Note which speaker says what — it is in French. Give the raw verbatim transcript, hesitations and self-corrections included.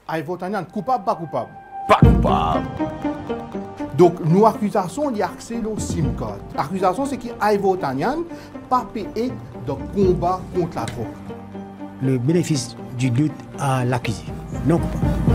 Speaker 1: Aïvotanian, coupable, pas coupable?
Speaker 2: Pas coupable.
Speaker 1: Donc, nos accusations, il y a accès au SIM card. L'accusation, c'est qu'Aïvotanian pas payé de combat contre la drogue.
Speaker 3: Le bénéfice du doute à l'accusé. Non coupable.